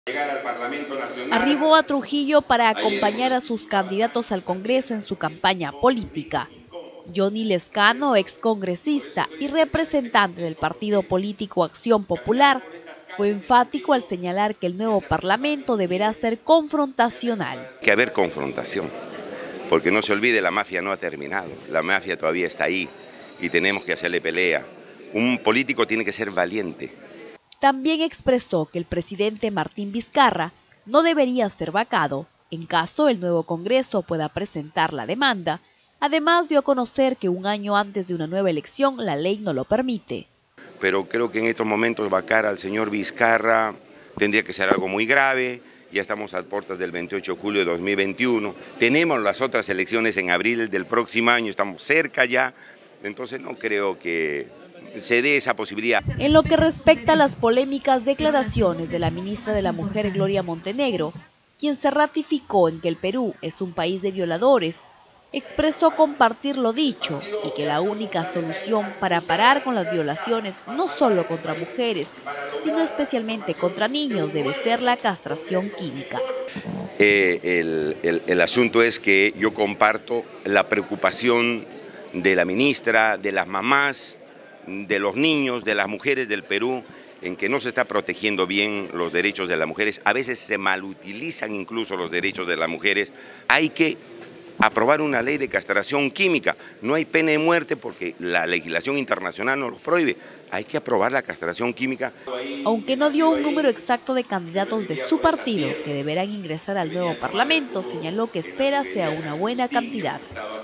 Llegar al Parlamento Nacional. Arribó a Trujillo para acompañar a sus candidatos al Congreso en su campaña política. Johnny Lezcano, excongresista y representante del partido político Acción Popular, fue enfático al señalar que el nuevo Parlamento deberá ser confrontacional. Que haber confrontación, porque no se olvide, la mafia no ha terminado, la mafia todavía está ahí y tenemos que hacerle pelea. Un político tiene que ser valiente. También expresó que el presidente Martín Vizcarra no debería ser vacado en caso el nuevo Congreso pueda presentar la demanda. Además, dio a conocer que un año antes de una nueva elección la ley no lo permite. Pero creo que en estos momentos vacar al señor Vizcarra tendría que ser algo muy grave. Ya estamos a puertas del 28 de julio de 2021. Tenemos las otras elecciones en abril del próximo año, estamos cerca ya. Entonces no creo que se dé esa posibilidad. En lo que respecta a las polémicas declaraciones de la ministra de la Mujer, Gloria Montenegro, quien se ratificó en que el Perú es un país de violadores, expresó compartir lo dicho y que la única solución para parar con las violaciones, no solo contra mujeres, sino especialmente contra niños, debe ser la castración química. El asunto es que yo comparto la preocupación de la ministra, de las mamás, de los niños, de las mujeres del Perú, en que no se está protegiendo bien los derechos de las mujeres. A veces se malutilizan incluso los derechos de las mujeres. Hay que aprobar una ley de castración química. No hay pena de muerte porque la legislación internacional no los prohíbe. Hay que aprobar la castración química. Aunque no dio un número exacto de candidatos de su partido que deberán ingresar al nuevo Parlamento, señaló que espera sea una buena cantidad.